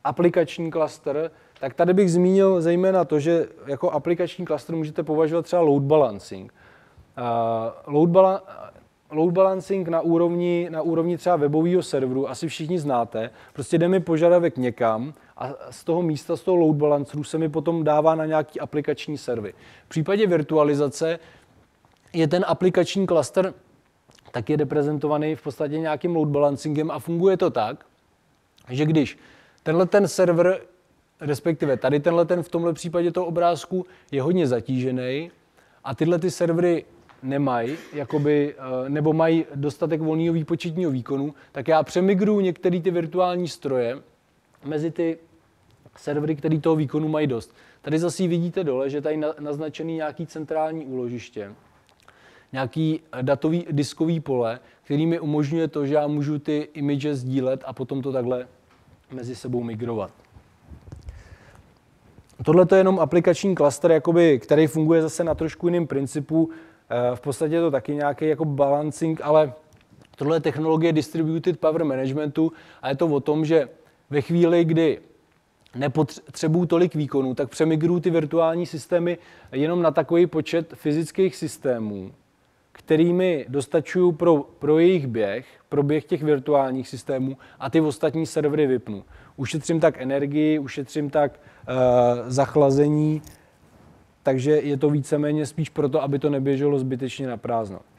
aplikační klaster, tak tady bych zmínil zejména to, že jako aplikační klaster můžete považovat třeba load balancing. Load balancing na úrovni třeba webového serveru asi všichni znáte. Prostě jde mi požadavek někam a z toho místa, z toho load balanceru se mi potom dává na nějaký aplikační servery. V případě virtualizace je ten aplikační klaster tak je reprezentovaný v podstatě nějakým load balancingem a funguje to tak, že když tenhle ten server, respektive tady tenhle ten v tomhle případě toho obrázku je hodně zatížený a tyhle ty servery nemají, nebo mají dostatek volného výpočetního výkonu, tak já přemigruju některé ty virtuální stroje mezi ty servery, které toho výkonu mají dost. Tady zase vidíte dole, že tady naznačený nějaký centrální úložiště, nějaký datový diskový pole, který mi umožňuje to, že já můžu ty image sdílet a potom to takhle mezi sebou migrovat. Tohle je jenom aplikační klaster, který funguje zase na trošku jiném principu. V podstatě je to taky nějaký jako balancing, ale tohle je technologie distributed power managementu a je to o tom, že ve chvíli, kdy nepotřebuju tolik výkonu, tak přemigruju ty virtuální systémy jenom na takový počet fyzických systémů, kterými dostačuju pro jejich běh, pro běh těch virtuálních systémů a ty ostatní servery vypnu. Ušetřím tak energii, ušetřím tak zachlazení, takže je to víceméně spíš proto, aby to neběželo zbytečně na prázdno.